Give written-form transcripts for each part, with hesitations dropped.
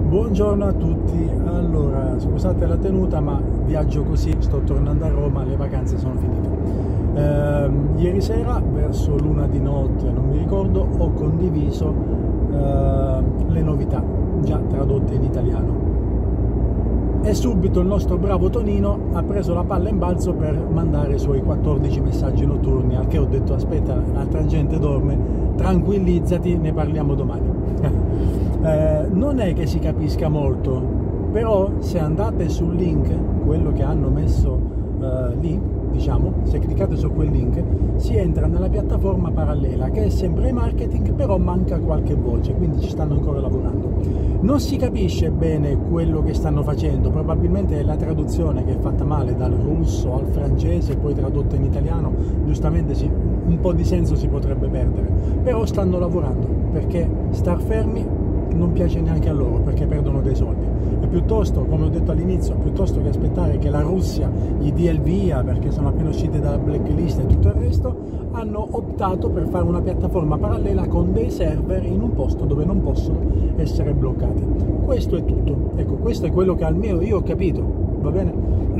Buongiorno a tutti. Allora, scusate la tenuta, ma viaggio così, sto tornando a Roma, le vacanze sono finite. Ieri sera, verso l'una di notte, non mi ricordo, ho condiviso le novità già tradotte in italiano. E subito il nostro bravo Tonino ha preso la palla in balzo per mandare i suoi 14 messaggi notturni, al che ho detto: aspetta, l'altra gente dorme, tranquillizzati, ne parliamo domani. Non è che si capisca molto, però se andate sul link, quello che hanno messo lì, diciamo, se cliccate su quel link si entra nella piattaforma parallela, che è sempre marketing, però manca qualche voce, quindi ci stanno ancora lavorando. Non si capisce bene quello che stanno facendo, probabilmente è la traduzione che è fatta male, dal russo al francese, poi tradotta in italiano, giustamente un po' di senso si potrebbe perdere, però stanno lavorando, perché star fermi non piace neanche a loro, perché perdono dei soldi, e piuttosto, come ho detto all'inizio, piuttosto che aspettare che la Russia gli dia il via, perché sono appena usciti dalla blacklist e tutto il resto, hanno optato per fare una piattaforma parallela con dei server in un posto dove non possono essere bloccati. Questo è tutto. Ecco, questo è quello che almeno io ho capito, va bene?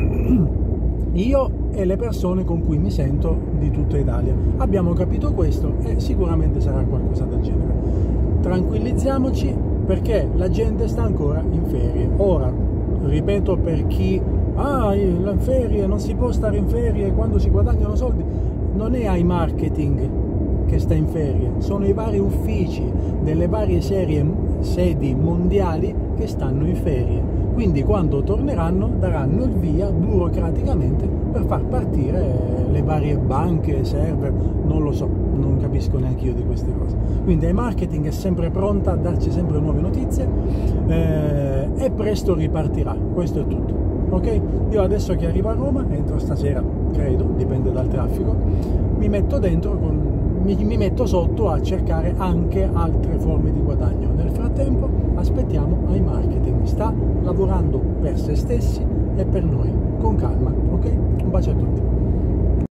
Io e le persone con cui mi sento di tutta Italia abbiamo capito questo, e sicuramente sarà qualcosa del genere. Tranquillizziamoci, perché la gente sta ancora in ferie. Ora, ripeto, per chi in ferie non si può stare in ferie quando si guadagnano soldi, non è iMarketing che sta in ferie, sono i vari uffici delle varie sedi mondiali che stanno in ferie, quindi quando torneranno daranno il via burocraticamente per far partire le varie banche, server, non lo so, non capisco neanche io di queste cose. Quindi iMarketing è sempre pronta a darci sempre nuove notizie, e presto ripartirà. Questo è tutto, ok? Io adesso che arrivo a Roma, entro stasera, credo, dipende dal traffico, mi metto dentro, mi metto sotto a cercare anche altre forme di guadagno. Nel frattempo aspettiamo iMarketing, sta lavorando per se stessi e per noi, con calma, ok? Un bacio a tutti.